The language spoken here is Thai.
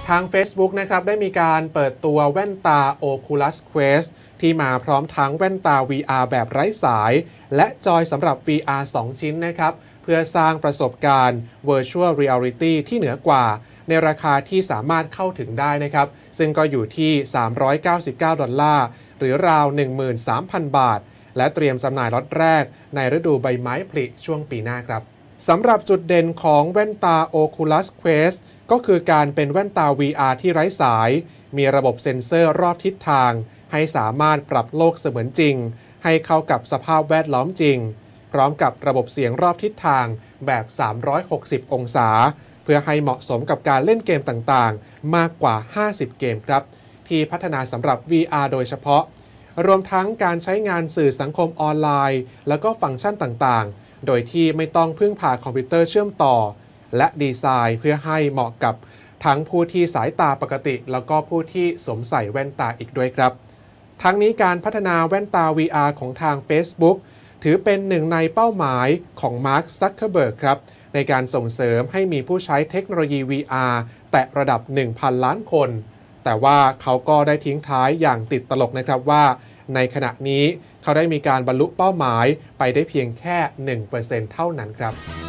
ทาง Facebook นะครับได้มีการเปิดตัวแว่นตา Oculus Quest ที่มาพร้อมทั้งแว่นตา VR แบบไร้สายและจอยสำหรับ VR 2 ชิ้นนะครับเพื่อสร้างประสบการณ์ Virtual Reality ที่เหนือกว่าในราคาที่สามารถเข้าถึงได้นะครับซึ่งก็อยู่ที่$399หรือราว 13,000 บาทและเตรียมจำหน่ายล็อตแรกในฤดูใบไม้ผลิช่วงปีหน้าครับสำหรับจุดเด่นของแว่นตา Oculus Quest ก็คือการเป็นแว่นตา VR ที่ไร้สายมีระบบเซ็นเซอร์รอบทิศทางให้สามารถปรับโลกเสมือนจริงให้เข้ากับสภาพแวดล้อมจริงพร้อมกับระบบเสียงรอบทิศทางแบบ360องศาเพื่อให้เหมาะสมกับการเล่นเกมต่างๆมากกว่า50เกมครับที่พัฒนาสำหรับ VR โดยเฉพาะรวมทั้งการใช้งานสื่อสังคมออนไลน์แล้วก็ฟังก์ชันต่างๆโดยที่ไม่ต้องพึ่งพาคอมพิวเตอร์เชื่อมต่อและดีไซน์เพื่อให้เหมาะกับทั้งผู้ที่สายตาปกติแล้วก็ผู้ที่สวมใส่แว่นตาอีกด้วยครับทั้งนี้การพัฒนาแว่นตา VR ของทาง Facebook ถือเป็นหนึ่งในเป้าหมายของ Mark Zuckerberg ครับในการส่งเสริมให้มีผู้ใช้เทคโนโลยี VR แตะระดับ 1,000 ล้านคนแต่ว่าเขาก็ได้ทิ้งท้ายอย่างติดตลกนะครับว่าในขณะนี้เขาได้มีการบรรลุเป้าหมายไปได้เพียงแค่ 1% เท่านั้นครับ